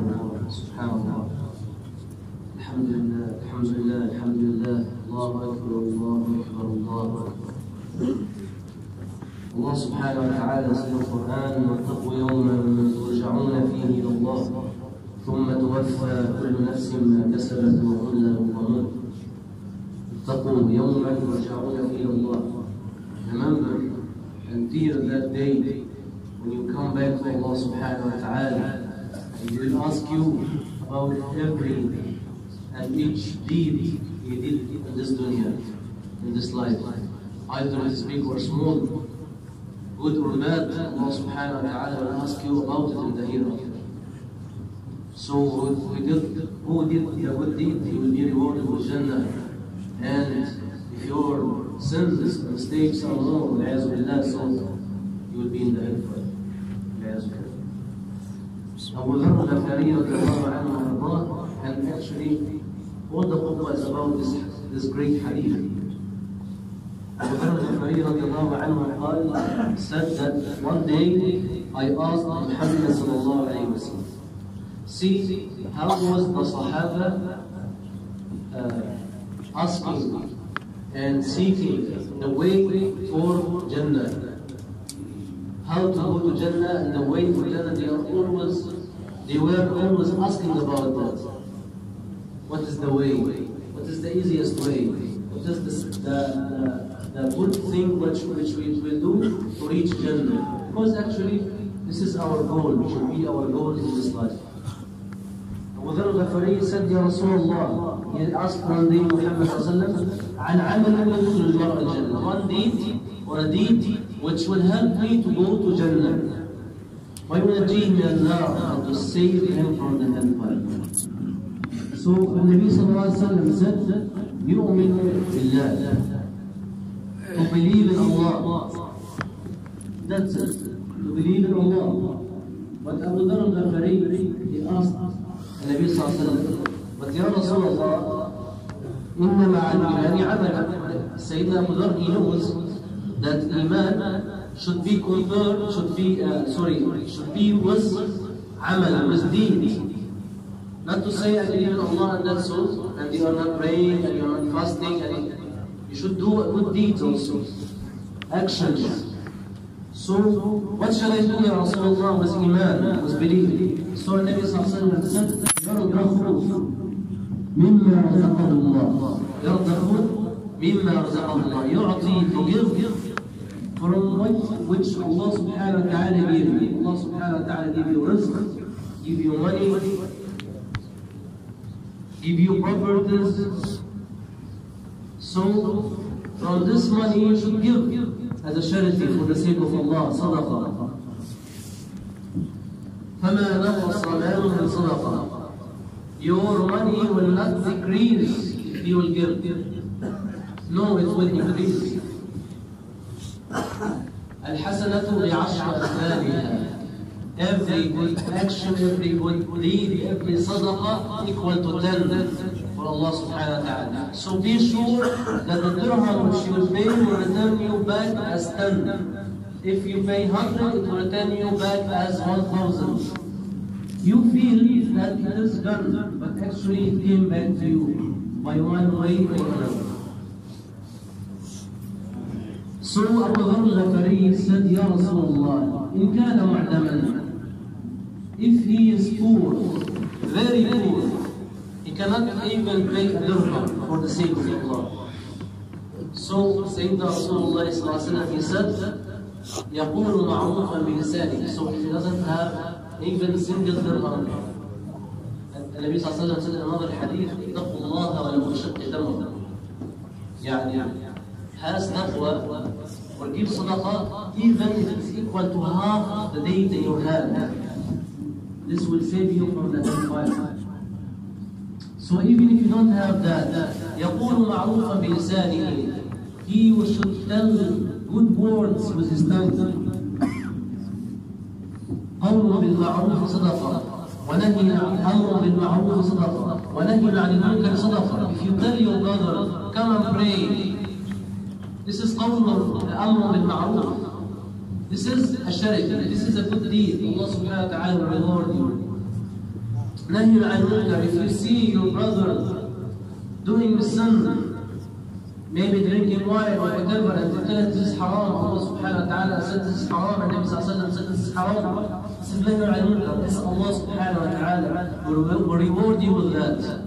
subhanallah, subhanallah. Alhamdulillah, alhamdulillah, alhamdulillah. Allahu Akbar, Allahu Akbar, Allahu Akbar. Allah subhanahu wa ta'ala says in the Quran, وَاتَّقُوا يَوْمًا تُرْجَعُونَ فِيهِ إِلَى اللَّهِ ثُمَّ تُوَفَّى كُلُّ نَفْسٍ مَا كَسَبَتْ وَهُمْ لَا يُظْلَمُونَ. اتَّقُوا يَوْمًا تُرْجَعُونَ فِيهِ إِلَى اللَّهِ. Remember, until that day, when you come back to Allah subhanahu wa ta'ala, and He will ask you about every and each deed you did in this dunya, in this life, either it is big or small, good or bad. Allah subhanahu wa ta'ala will ask you about it in the hereafter. So who did the good deed, he will be rewarded with Jannah. And if your sins and mistakes are more, so you will be in the hellfire. Abu Dharr al-Ghifari radiallahu anhu ardah, and actually all the khutbah is about this great hadith. Abu Dharr al-Ghifari radiallahu anhu said that one day I asked Muhammad sallallahu alayhi wa sallam, see, how was the Sahaba asking and seeking the way for Jannah? How to go to Jannah and the way for Jannah, they were always asking about that. What is the way? What is the easiest way? What is the good thing which we will do to reach Jannah? Because actually, this is our goal, which should be our goal in this life. Abu Dharr al-Ghifari said, Ya Rasulullah, he asked one day Muhammad sallallahu alayhi wa sallam, one deed or a deed which will help me to go to Jannah. وَيُنَجِّيهِ مِنَ النَّارِ, and to save him from the hellfire. So the Nabi sallallahu alayhi wa sallam said, يُؤْمِنُ بِاللَّهِ, to believe in Allah. That's it, to believe in Allah. But Abu Dharr al-Ghifari, he asked the Nabi sallallahu alayhi wa sallam, but Ya Rasulullah, إِنَّ مَعَ الْإِيمَانِ عَمَلًا. Sayyidina Abu Dharr, he knows that Iman should be compared, should be with amal, with deed. Not to say I believe in Allah and that's all, and you are not praying and you are not fasting, and you should do good deeds also, actions. So, what shall I do, Ya Rasulullah, with Iman, with belief? So, Nabi sallallahu alayhi wa sallam said, يَرْضَخُ مِمَّا رَزَقَهُ اللَّهِ. يَرْضَخُ مِمَّا رَزَقَهُ اللَّهِ. يُعْطِي, to give from which Allah subhanahu wa ta'ala gave you. Allah subhanahu wa ta'ala give you rizq, give you money, give you properties. So, from this money you should give as a charity for the sake of Allah, sadaqah. فَمَا نَقَصَ مَالٌ مِنْ صَدَقَةٍ. Your money will not decrease if you will give. No, it will increase. Al-hasanatu bi'ashri amthaliha. Every good action, every good deed, every sadaqah equal to 10 for Allah subhanahu wa ta'ala. So be sure that the dirham which you pay will return you back as 10. If you pay 100, it will return you back as 1,000. You feel that it is gone, but actually it came back to you by one way or another. So Abu Dharr al-Ghifari said, Ya Rasulullah, in kana mu'daman, if he is poor, very poor, he cannot even pay a dirham for the sake of Allah. So Sayyidina Rasulullah sallallahu alayhi wa sallam, he said, يَقُولُ مَعْرُوفًا بِلِسَانِهِ. So if he doesn't have even single dirham, the Nabi sallallahu alayhi wa sallam said in another hadith, اتقوا الله ولو بشق تمر. يعني has taqwa or give sadaqah, even if it is equal to half the day that you have. This will save you from the hellfire. So even if you don't have that, يَقُولُ مَعْرُوفًا بِلِسَانِهِ, he should tell good words with his tongue. أمر بالمعروف صدقة ونهي أمر بالمعروف صدقة ونهي عن المنكر صدقة. If you tell your brother, come and pray, this is أمر بالمعروف. This is a charity. This is a good deed. Allah subhanahu wa ta'ala will reward you. نهي عن المنكر. If you see your brother doing sin, maybe drinking wine or whatever, and you tell it this is haram, Allah subhanahu wa ta'ala said this is haram, and Nabi sallallahu alayhi wa sallam said this is haram, this is نهي عن المنكر. This Allah subhanahu wa ta'ala will reward you with that.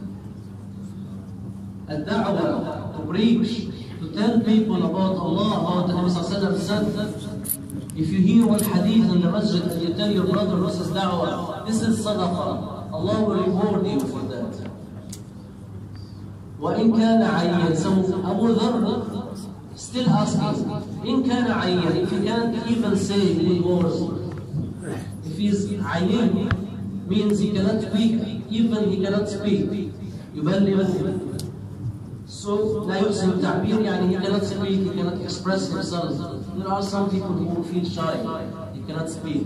الدعوة, to preach, to tell people about Allah, about the Nabi sallallahu alayhi wa sallam said. If you hear one hadith in the masjid and you tell your brother this is da'wah, this is sadaqah, Allah will reward you for that. وإن كان عيّن, so Abu Dharr still asking, إن كان عيّن, if he can't even say good words, if he's عيّن, means he cannot speak, even he cannot speak, يبلغ. So لا يحسن التعبير, يعني he cannot speak, he cannot express himself. There are some people who feel shy, he cannot speak.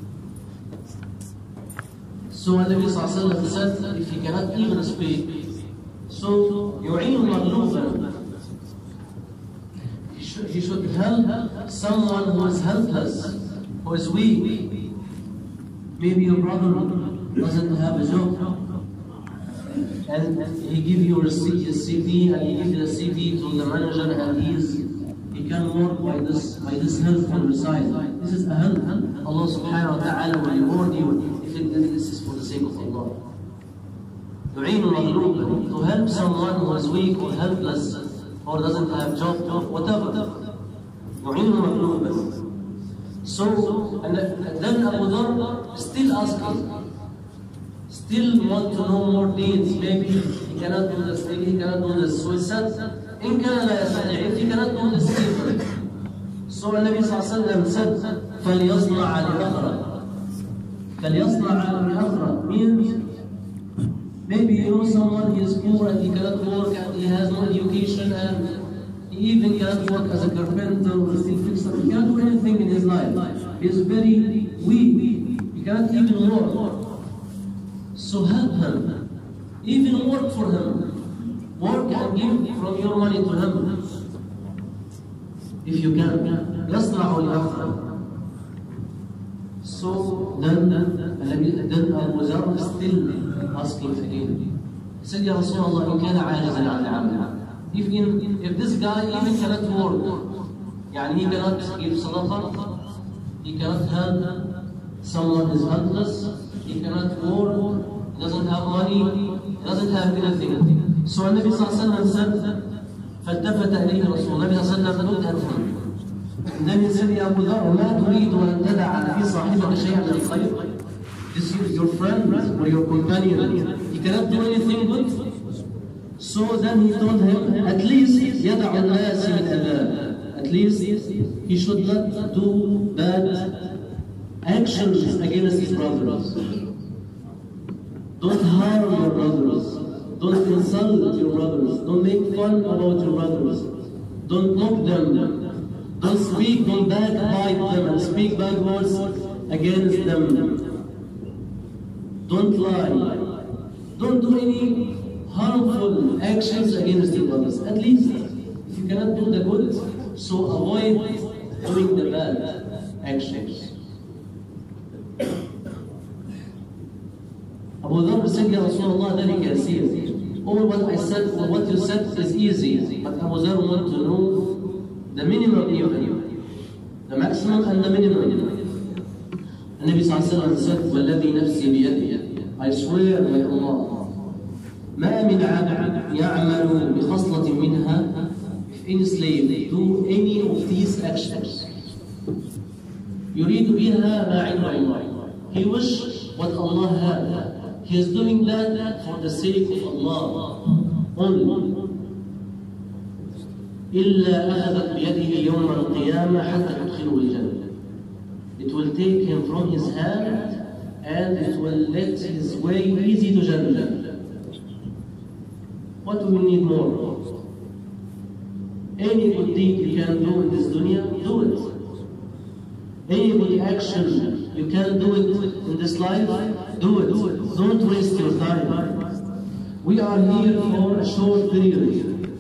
So Nabi sallallahu alayhi wa sallam said, if he cannot even speak, so يعين مغلوبا, he should help someone who is helpless, who is weak. Maybe your brother doesn't have a job, and he give you his CV, and he give the CV to the manager, and he can work by this help on your side. This is a help. Allah subhanahu wa ta'ala will reward you if this is for the sake of Allah. يعين مغلوبا, to help someone who is weak or helpless or doesn't have job, whatever. يعين مغلوبا. So, and then Abu Dharr still asking, still want to know more deeds. Maybe he cannot do this, maybe he cannot do this. So he said, إن كان لا يستطيع, if he cannot do this even. So Nabi sallallahu alayhi wa sallam said, فليصنع لأخرى. فليصنع لأخرى means, maybe you know someone, he is poor and he cannot work and he has no education and he even cannot work as a carpenter or steel fixer. He cannot do anything in his life. He is very weak. He cannot even work. So help him. Even work for him. Work and give from your money to him. If you can. يصنع لأخرى. So then Abu Dharr still asking again. He said, Ya Rasulullah, إن كان عاجزا عن العمل. If this guy even cannot work, يعني he cannot give sadaqah, he cannot help someone who is helpless, he cannot work, he doesn't have money, he doesn't have anything. So Nabi sallallahu alayhi wa sallam said, فالتفت إليه رسول الله صلى الله عليه وسلم, looked at him. And then he said, Ya Abu Dharr, ما تريد أن تدع في صاحبك شيئا من الخير? This is your friend or your companion. He cannot do anything good. So then he told him, at least يدع الناس من أذاه. At least he should not do bad actions against his brothers. Don't harm your brothers. Don't insult your brothers. Don't make fun about your brothers. Don't mock them. Don't speak, don't backbite them and speak bad words against them. Don't lie. Don't do any harmful actions against your brothers. At least, if you cannot do the good, so avoid doing the bad actions. Abu Dharr said, Ya Rasulullah, ذلك يسير. All what I said, or what you said is easy, but Abu Dharr want to know the minimum even, the maximum and the minimum. And Nabi sallallahu alayhi wa sallam said, وَالَّذِي نَفْسِي بِيَدِهِ, I swear by Allah, مَا مِنْ عَبْدٍ يَعْمَلُ بِخَصْلَةٍ مِنْهَا, if any slave do any of these actions, يُرِيدُ بِهَا مَا عِنْدَ اللَّهِ, he wish what Allah had. He is doing that for the sake of Allah only. إِلَّا أَخَذَتْ بِيَدِهِ يَوْمَ الْقِيَامَةِ حَتَّى تُدْخِلُهُ الْجَنَّةِ. It will take him from his hand and it will let his way easy to Jannah. What do we need more? Any good deed you can do in this dunya, do it. Any good action you can do it in this life, do it. Don't waste your time. We are here for a short period.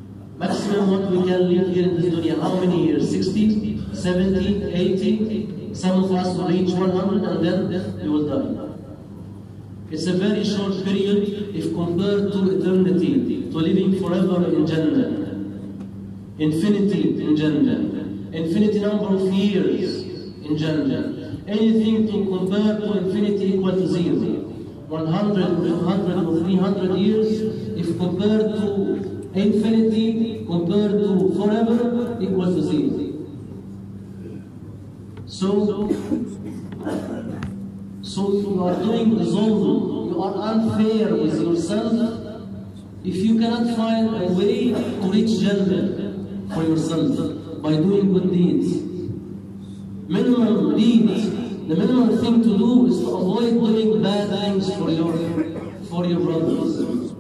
Maximum what we can live here in this dunya. How many years? 60, 70, 80? Some of us will reach 100 and then we will die. It's a very short period if compared to eternity, to living forever in Jannah. Infinity in Jannah. Infinity number of years in Jannah. Anything to compare to infinity equal to 0. 100, 200 or 300 years, if compared to infinity, compared to forever, equal to 0. So you are doing the zulm, you are unfair with yourself if you cannot find a way to reach Jannah for yourself by doing good deeds. Minimum deeds, the minimum thing to do is to avoid doing bad things for your brothers.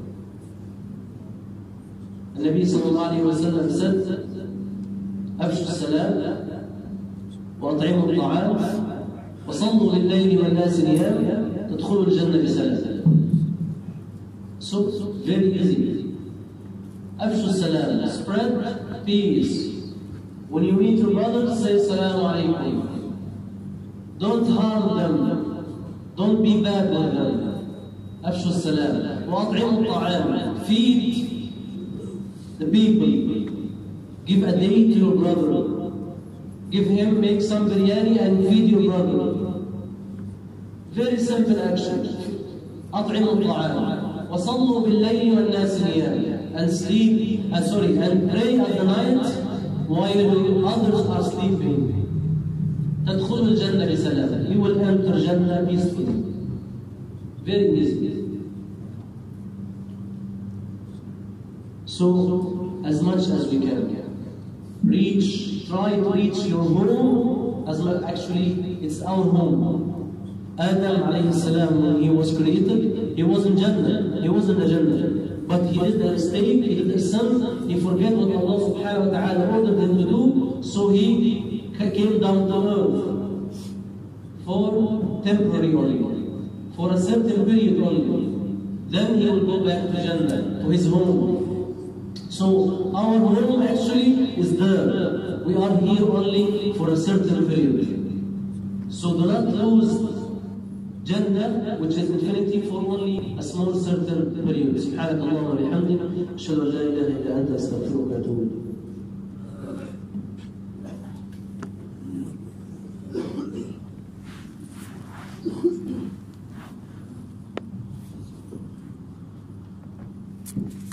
The Nabi sallallahu alayhi wa sallam said, أفشوا السلام وأطعموا الطعام وصلوا لليل والناس نيام تدخلوا الجنة بسلام. So very easy. أفشوا السلام, spread peace. When you meet your brothers, say Assalamu alaikum. Don't harm them. Don't be bad with them. أفشوا السلام وأطعموا الطعام. Feed the people. Give a day to your brother. Give him, make some biryani and feed your brother. Very simple action. أطعموا الطعام وصلوا بالليل والناس نيام. And sleep, and pray at the night while others are sleeping. تدخل الجنة بسلام. You will enter Jannah peacefully. Very easy. So, as much as we can, try to reach your home as much. Actually, it's our home. Adam alayhi salam, when he was created, he was in Jannah. He was in the Jannah. But he did a mistake, he did a sin, he forgot what Allah subhanahu wa ta'ala ordered him to do, so he came down to earth for temporary only, for a certain period only. Then he will go back to Jannah, to his home. So our home actually is there. We are here only for a certain period. So do not lose Jannah, which is infinity, for only a small certain period. سبحانك اللهم وبحمدك أشهد أن لا إله إلا أنت أستغفرك وأتوب إليك. Thank you.